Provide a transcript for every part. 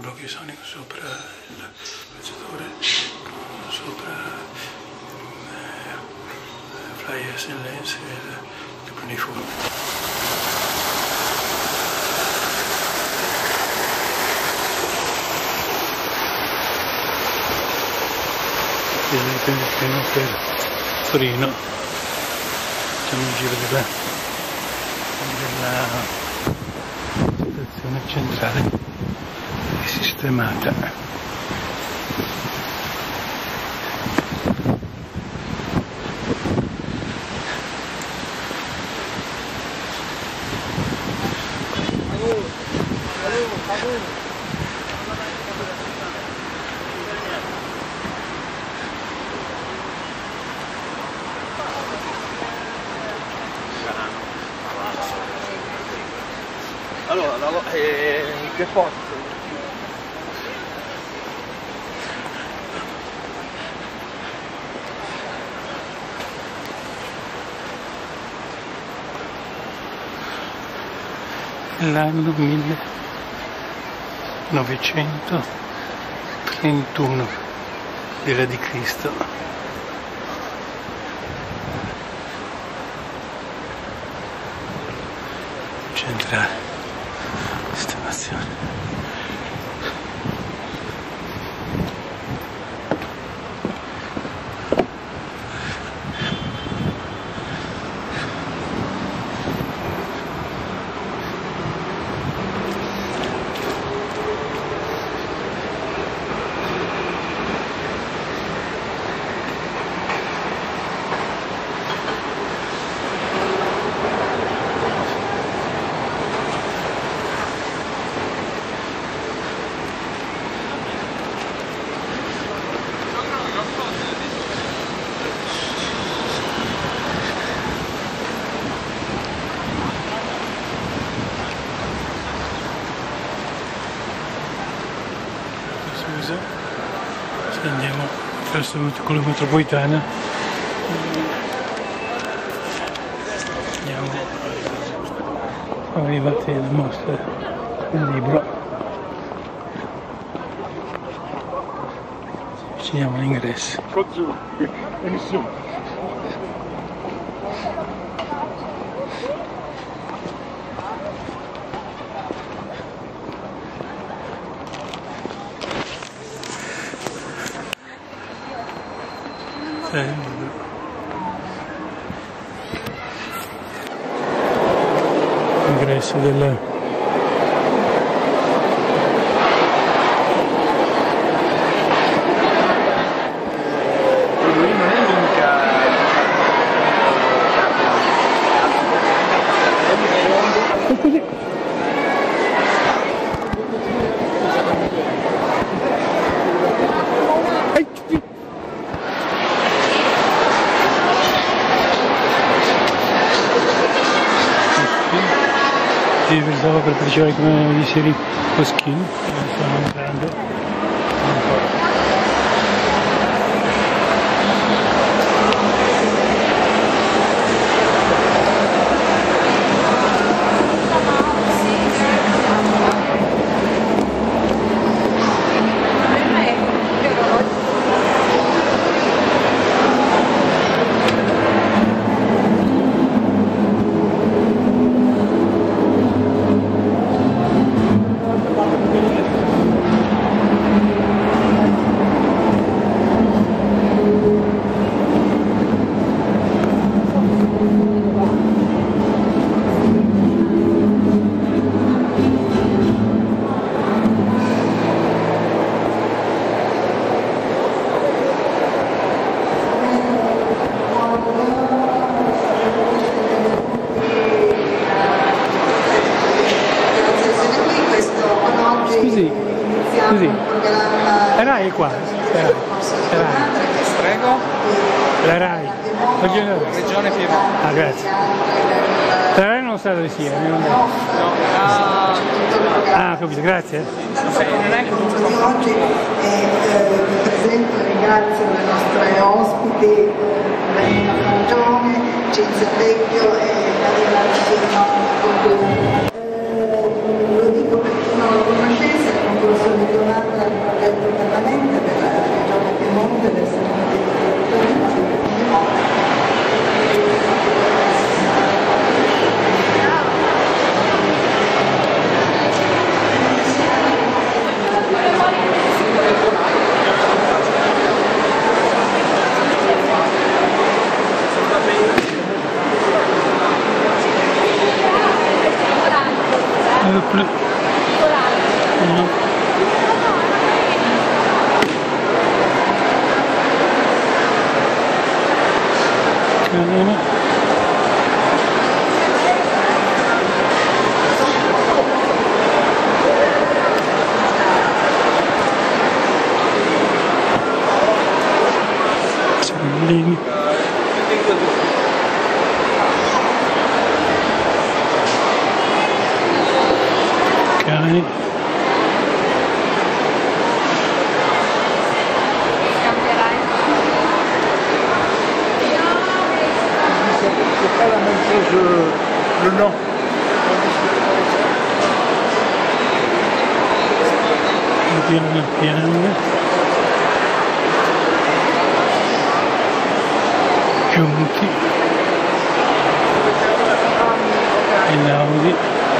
blocco sonico sopra il viaggiatore, sopra flyers e lens e il planiforme. Vedete il treno per Torino, facciamo un giro della stazione centrale di Sistemata. Allora, che posto? L'anno 1931 l'era di Cristo. Centrale. Sistemazione. Se andiamo verso quello metropolitana, siamo arrivati alla mostra del libro, avviciniamo all'ingresso. Ingresso del pensavo per partecipare come di serie Foschini, stanno entrando. Scusi, la RAI è qua, la RAI. Prego? La RAI, Regione Piemonte. Ah, grazie. La RAI non sa dove sia, non No, ah, capito, grazie. non è che Oggi vi presento e ringrazio le nostre ospiti, Marina Frangione, Cinzia Vecchio e Marina Cino. Lo dico per chi non lo conoscesse, il concorso di Lì. Cani. C'est pas la même chose le nom. Piano piano. Giunti. E l'Audi.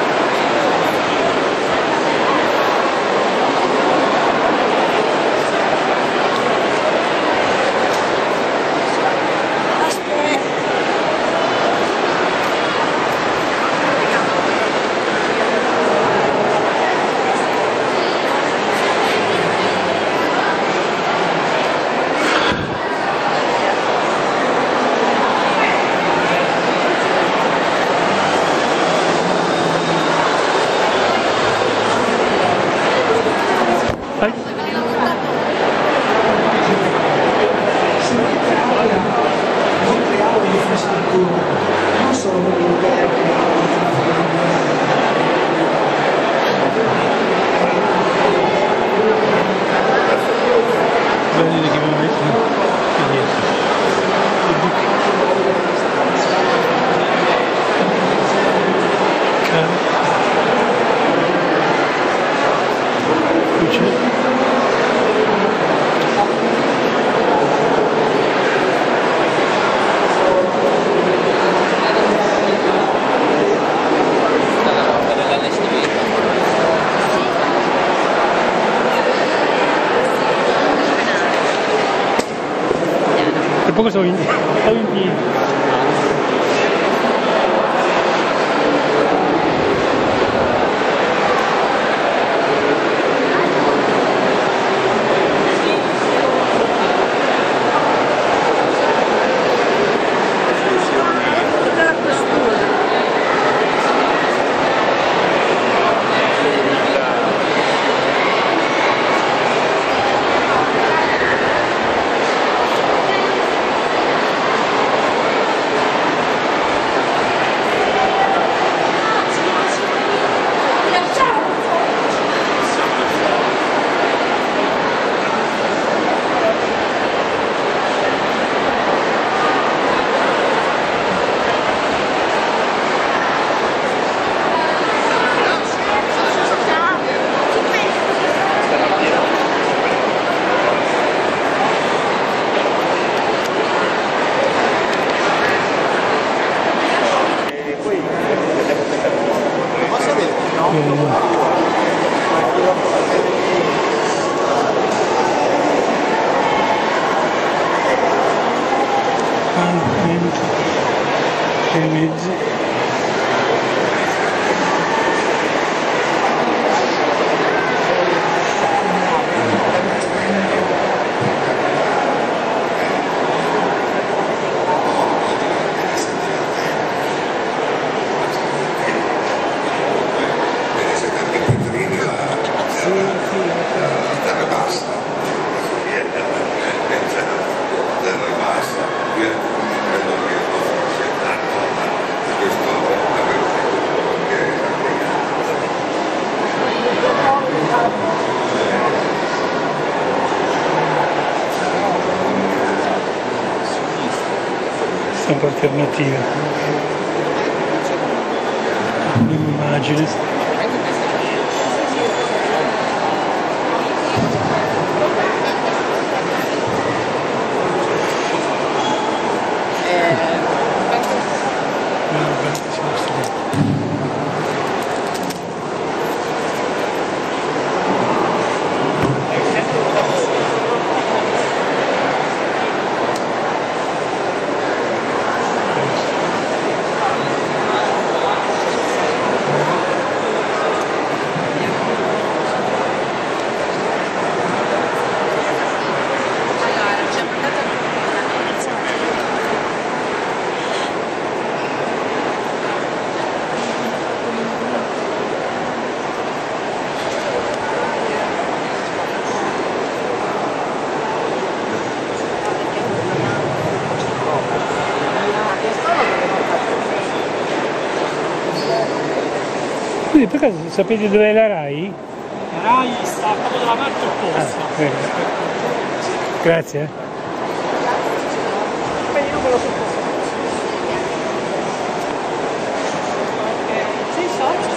Vai. Molte auto di infrastruttura, non solo per l'interno. Vedete che mi mettono qui dietro. Cani. Luce. Per poco stavo in piedi. E mezzi. Stampa alternativa. Un'immagine. Scusi, per caso sapete dov'è la RAI? La RAI sta proprio dalla parte opposta. Prego. Grazie. Sì, so.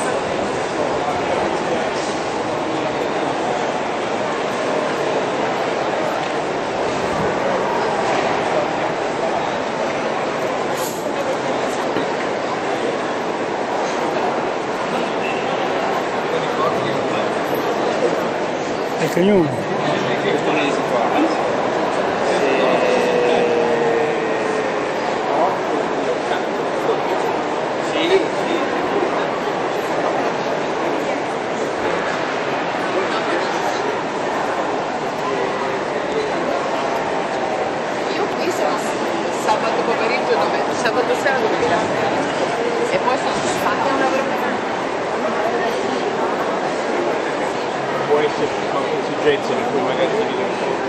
Ecco, ognuno. Io qui sono sabato pomeriggio, sabato sera dove e poi sono fatta una Può esserci qualche esigenza di cui magari ti dico.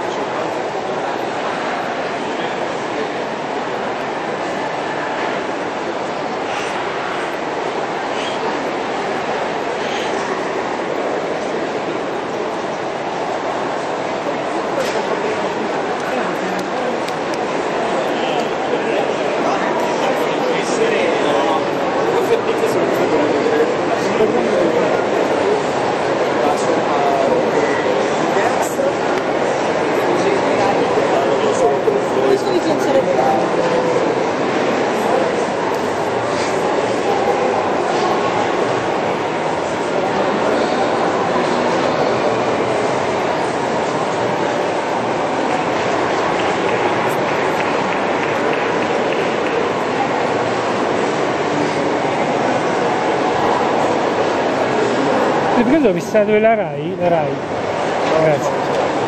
Per caso vi sta dove la RAI? La RAI. Grazie.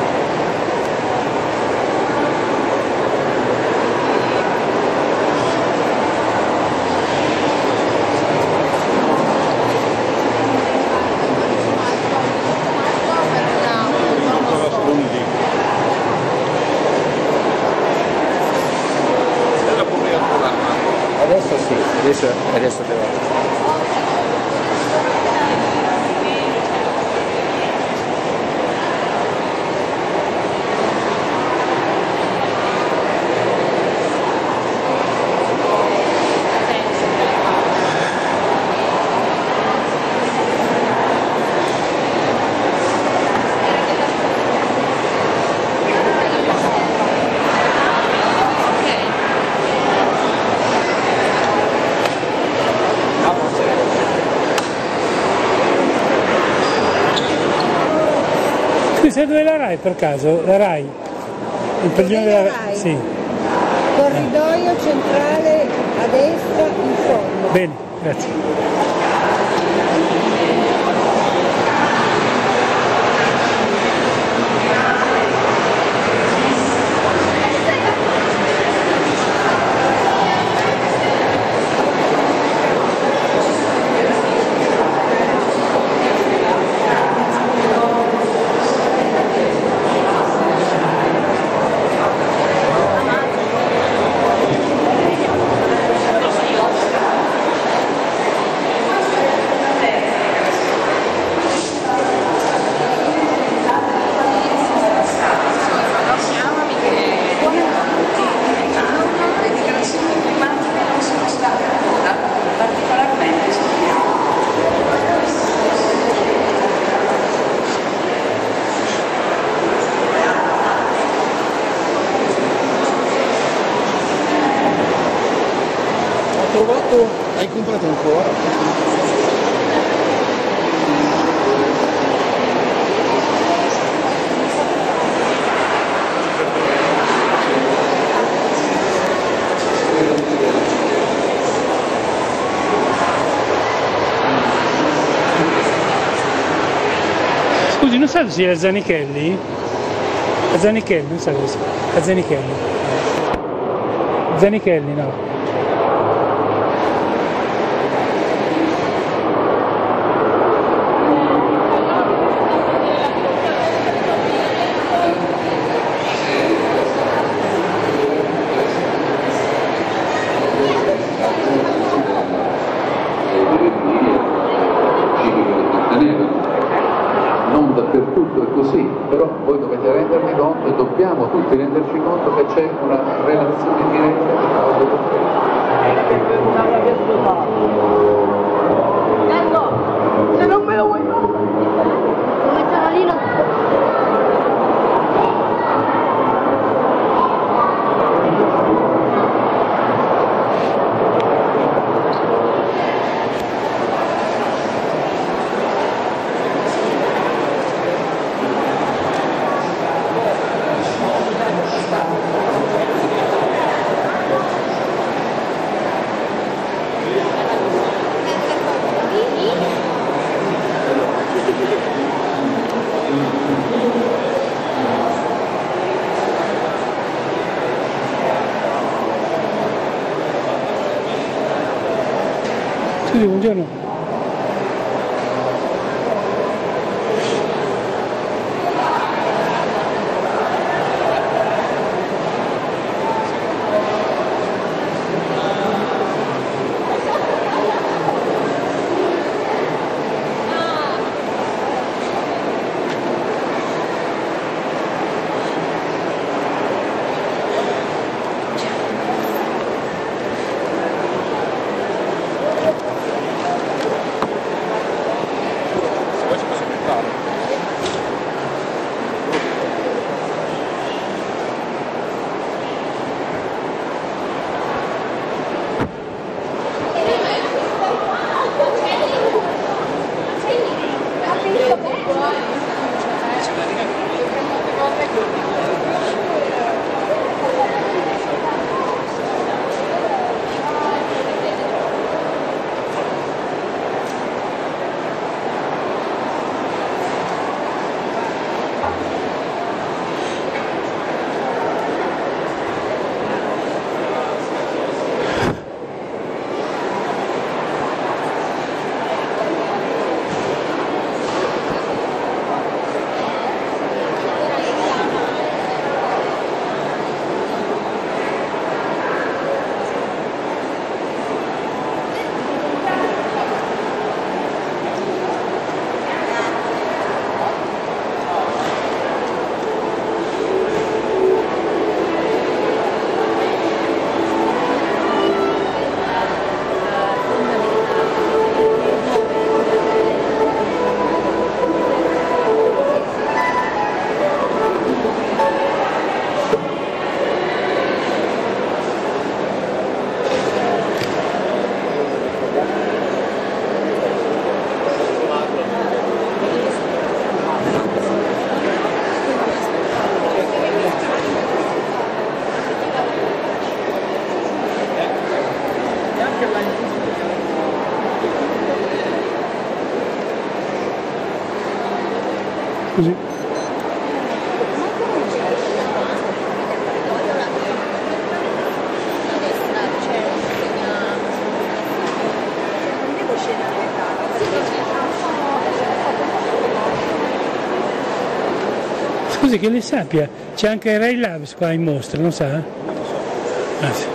Adesso sì, adesso devo. Sai dove è la RAI per caso? La RAI? Il padiglione della RAI? Sì. Corridoio centrale a destra in fondo. Bene, grazie. Hai comprato ancora? Scusi, non sa se sia a Zanichelli? A Zanichelli, non sa dove sia. A Zanichelli. Zanichelli, no. voi dovete rendervi conto e dobbiamo tutti renderci conto che c'è una relazione diretta tra Se non me lo vuoi lo mettiamo lì. Scusi, buongiorno. Così. Scusi, che lei sappia, c'è anche Ray Labs qua in mostra, non sa? Ah, sì.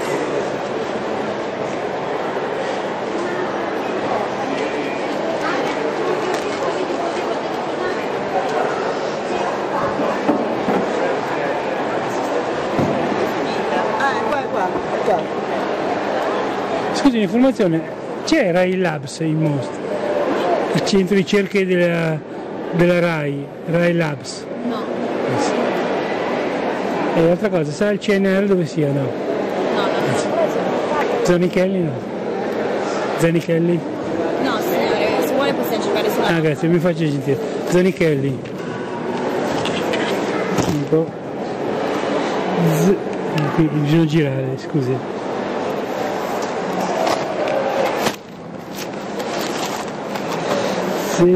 Scusi, un'informazione, c'è Rai Labs in mostra? Il centro di ricerche della Rai Labs? No. Sì. E l'altra cosa, sa il CNR dove sia? No. No, non so. Zanichelli no? Zanichelli? No, signore, se vuole possiamo cercare sulla... Ah, grazie, mi faccia gentile. Zanichelli. Un po'. Qui bisogna girare, scusi. Z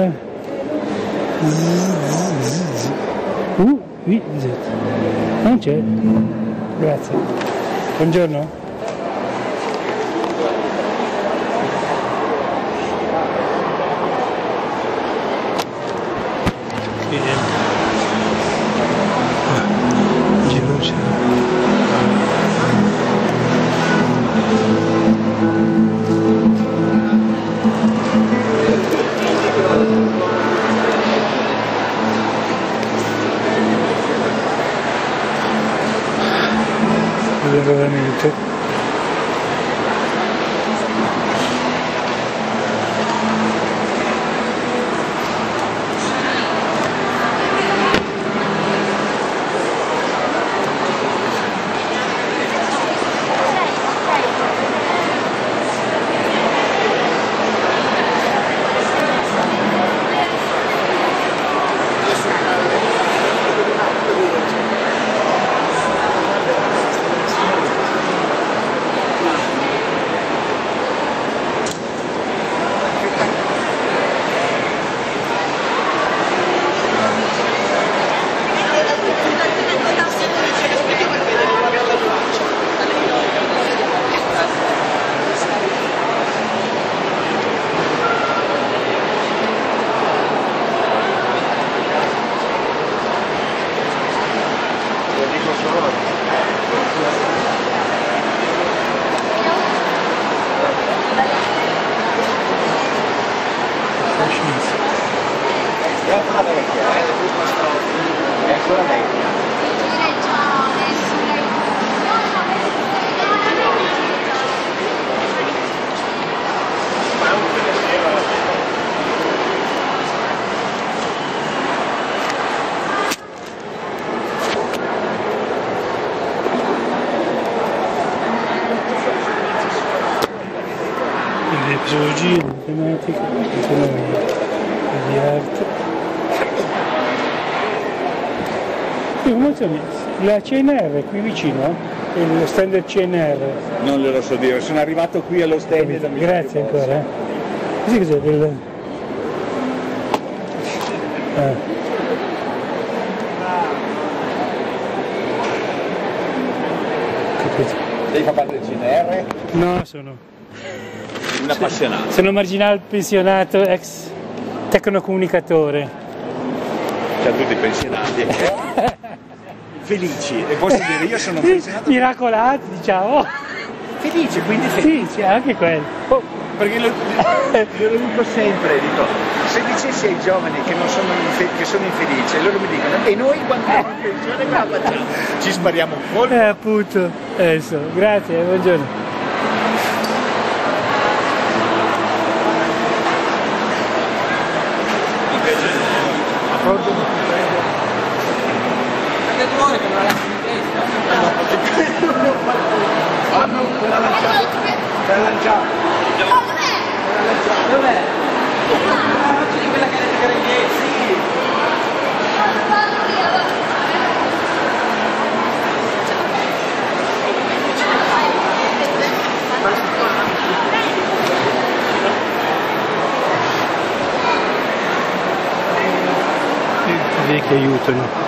Z non c'è, grazie, buongiorno. raramente. Zoologia, matematica, economia, di arte. La CNR è qui vicino, lo stand del CNR. Non glielo so dire, sono arrivato qui allo stand e grazie ancora. Così cos'è del... Capito. Lei fa parte del CNR? No, sono un appassionato. Sono marginale pensionato, ex tecnocomunicatore. Cioè tutti pensionati. Felici, e posso dire io sono pensionato. Miracolati, diciamo. Felici, quindi felici. Sì, anche quello. Perché lo dico sempre, dico, se dicessi ai giovani che sono infelici, loro mi dicono, e noi quando andiamo in pensione cosa facciamo? Ci spariamo un colpo? Appunto, adesso, grazie, buongiorno. Anche tu vuoi che me la lasci in testa? Dov'è? Faccio di quella che è che aiutano.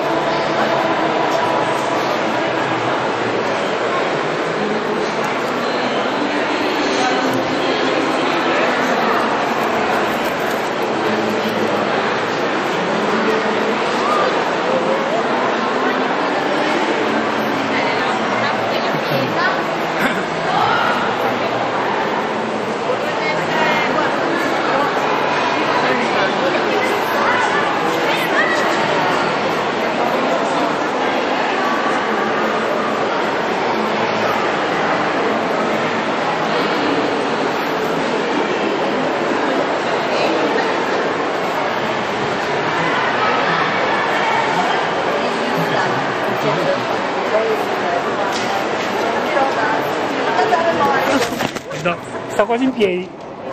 No, sto quasi in piedi.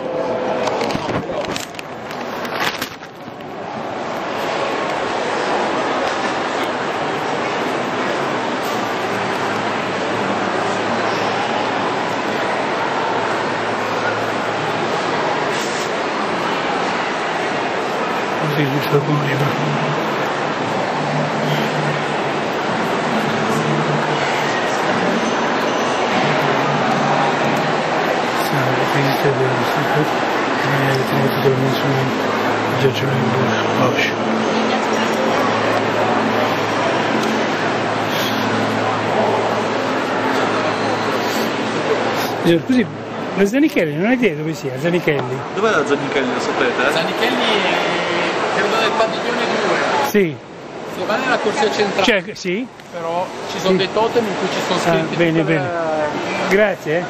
Così giusto come prima. Scusi, lo Zanichelli non è idea dove sia, Zanichelli? Dov'è la Zanichelli, lo sapete? Zanichelli credo del padiglione 2. Sì. Slovenia è la corsia centrale, Cioè, sì? però ci sono dei totem in cui ci sono scritti bene, tutte bene. Grazie.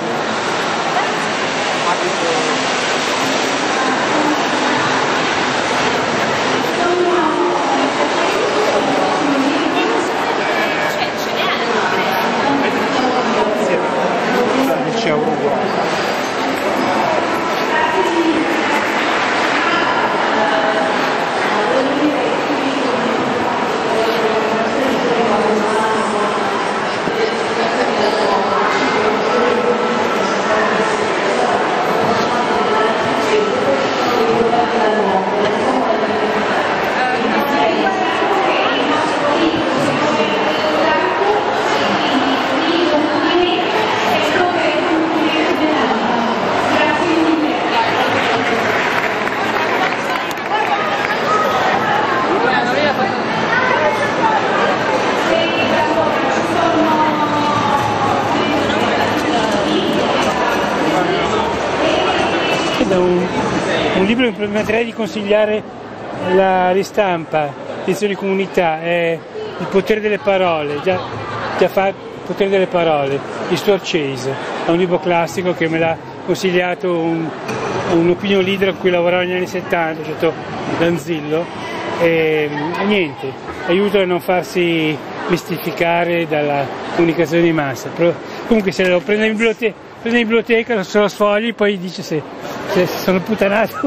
Un libro che mi permetterei di consigliare la ristampa, edizione comunità, è Il potere delle parole, già fa Il potere delle parole, di Stuart Chase. È un libro classico che me l'ha consigliato un opinion leader con cui lavoravo negli anni 70, certo Danzillo, e niente, aiuta a non farsi mistificare dalla comunicazione di massa. Però, comunque se lo prende in biblioteca, se lo sfogli, poi dice se sono puttanato.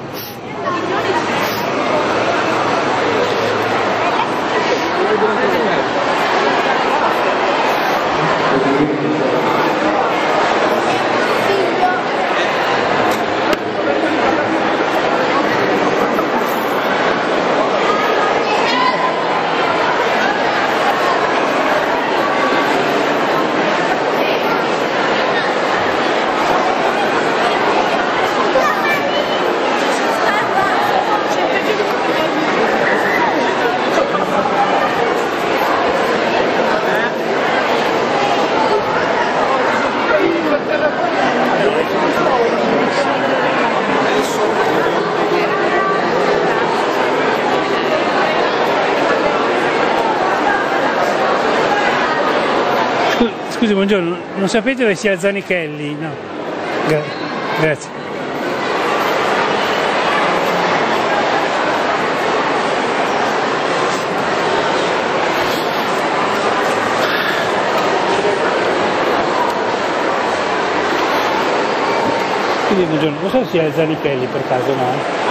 Scusi, buongiorno, non sapete dove sia Zanichelli? No. Grazie. Scusi, buongiorno, non so se sia Zanichelli per caso, no?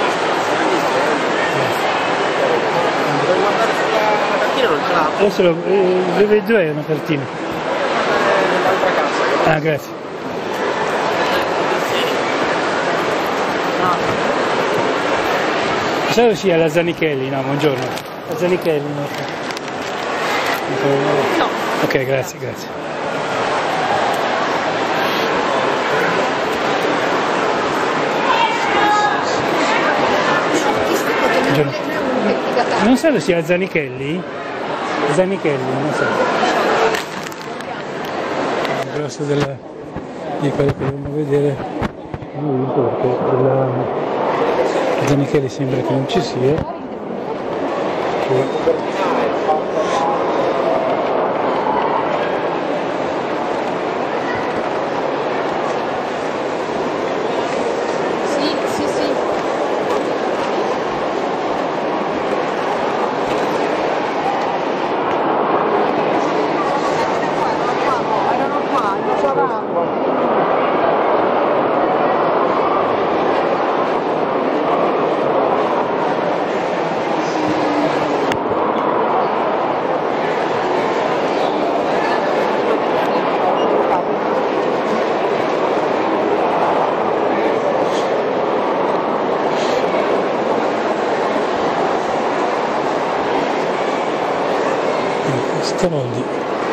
Devo guardare sulla cartina, non ce l'ha. Adesso dove è una cartina? Ah, grazie. Pensavo sia la Zanichelli, no, buongiorno. La Zanichelli, no? No. Ok, grazie. Buongiorno. Non so se sia la Zanichelli? Zanichelli, non so. Grosso di quello che dobbiamo vedere perché la Zanichelli sembra che non ci sia. Staroldi.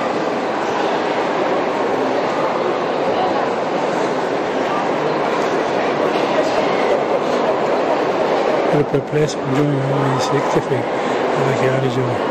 Ero perplesso, un giorno mi aveva di secchia perché ha ragione.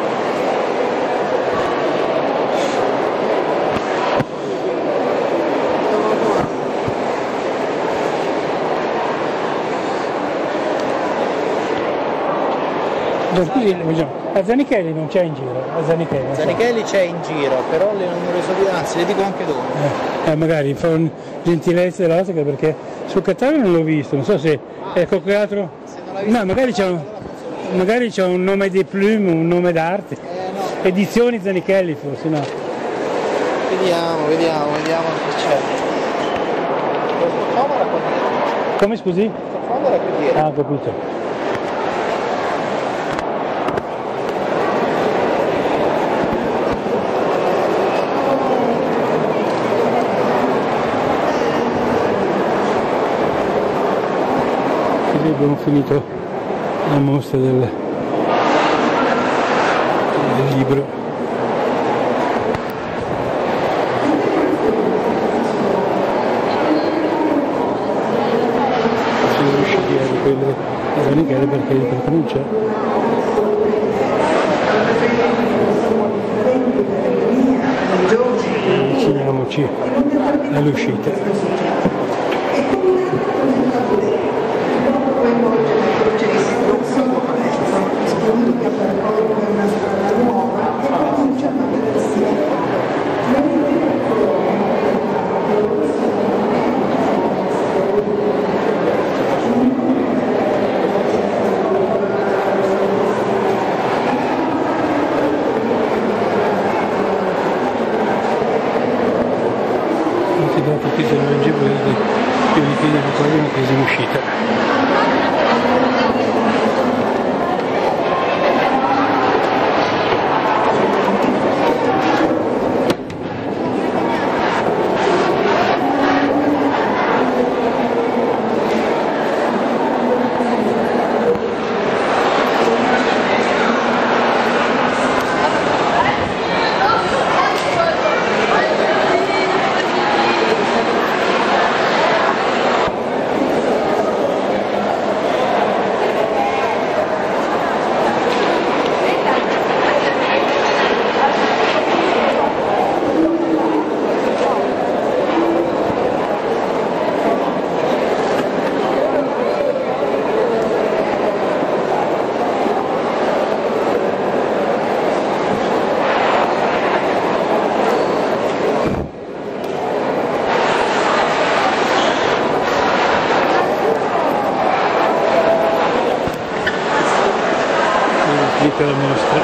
Scusi, A Zanichelli non c'è in giro, a Zanichelli. Non so. Zanichelli c'è in giro, però le non reso, anzi le dico anche dove. Magari fa un gentilezza dell'Oscar perché sul catalogo non l'ho visto, non so se è qualche altro. No, magari c'è un nome di Plume, un nome d'arte. No. Edizioni Zanichelli forse, no. Vediamo che c'è. Come scusi? Ah, ho capito. Abbiamo finito la mostra del libro. Siamo riusciti a riprendere i Zanichelli perché non c'è. Avviciniamoci all'uscita. Che percorre una strada nuova e cominciano a vedersi tutti sono leggevoli più di fine di quello che siamo uscita. La mostra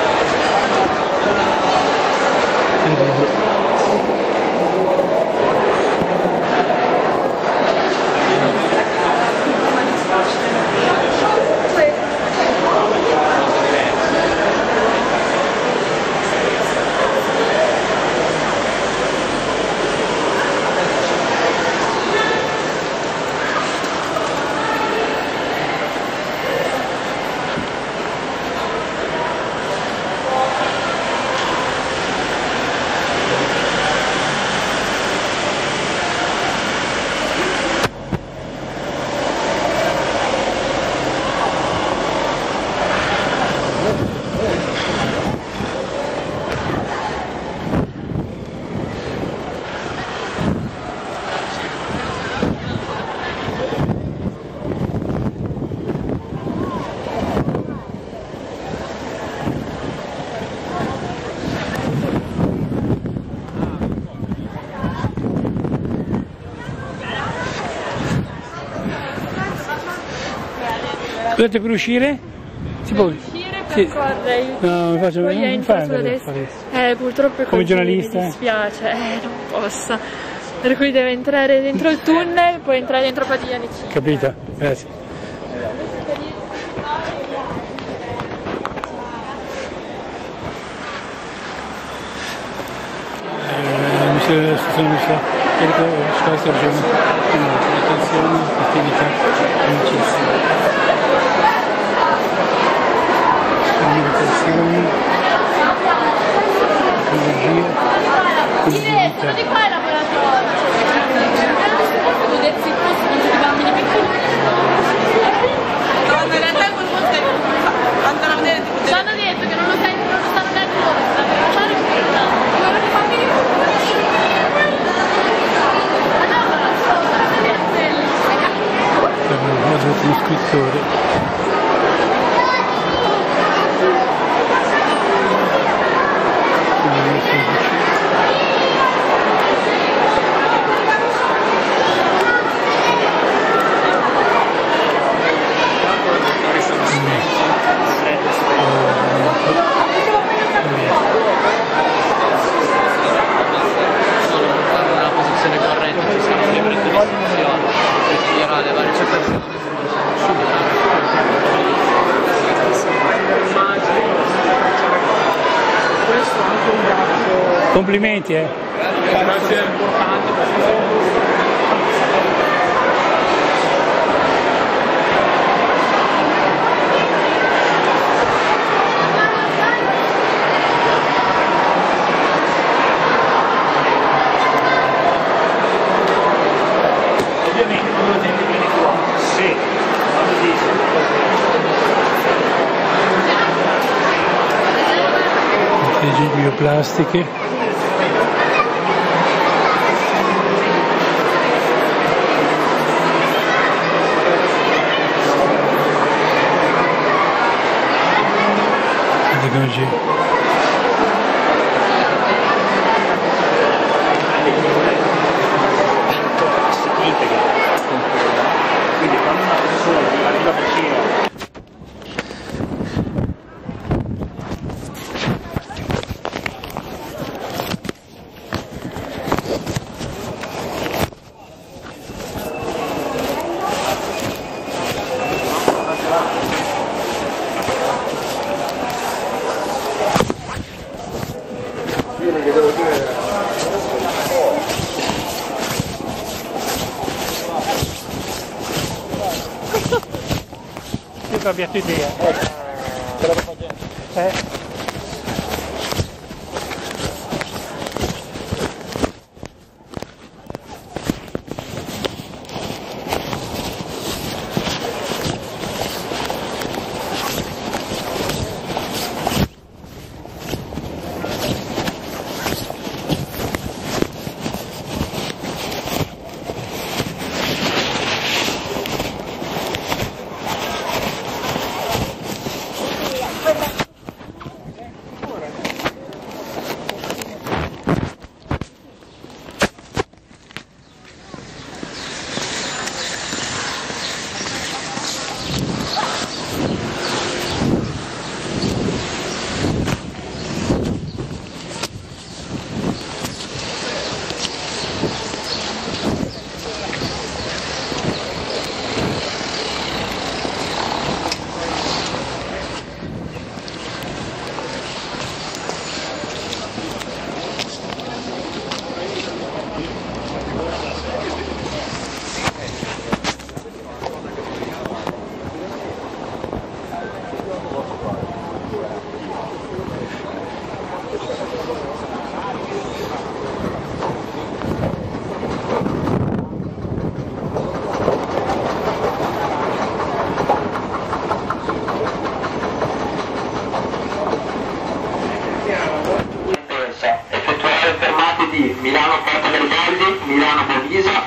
Scusate, per uscire? Si può uscire per correre? No, mi faccio poi entro solo adesso. Purtroppo è così, come giornalista? Mi dispiace, non posso. Per cui deve entrare dentro il tunnel, poi entrare dentro Padigliani 5. Capito, grazie. Museo della Stazione Museo scolastica attenzione, attività, amicizia. Comunicazioni, tecnologia, Diverso, di qua è laboratorio. Vedersi il posto con tutti i bambini piccoli. Quando in realtà quel posto è andare a vedere tipo. Ci hanno detto che non lo sanno neanche loro, stanno facendo i bambini per uno scritto Complimenti, Ovviamente quando la gente viene qua, sì, quando dice bioplastiche. Oggi quindi quando una persona arriva vicino io che abbiate idea. Milano Porta del Verdi, Milano Bovisa.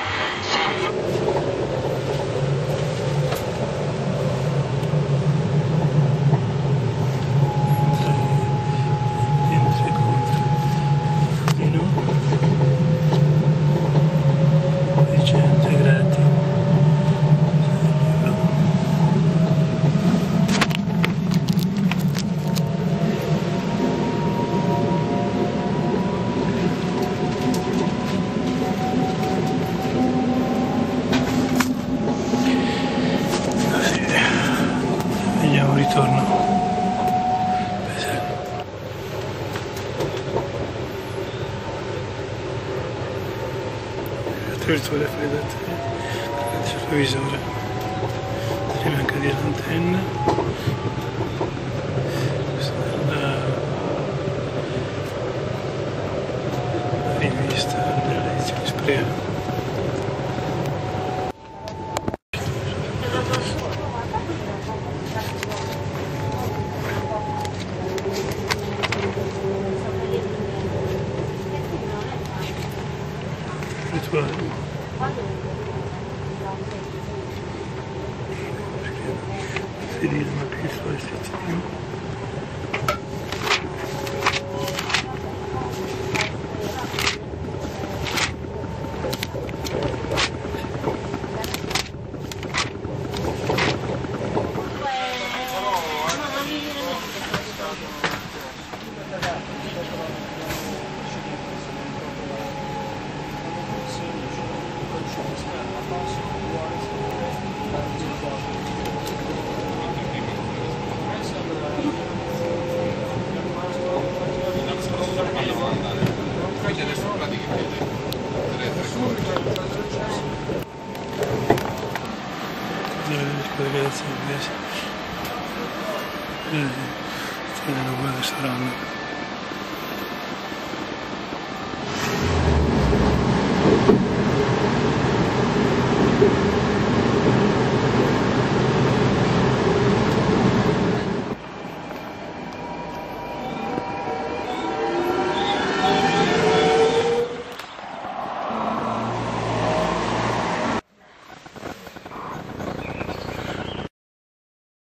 Ritorno. Virtuale freddate il televisore, prima anche di l'antenna, questa è la rivista dell'edizione Sprea. Sedismo più sollecitativo. Vedete, le guerre saranno.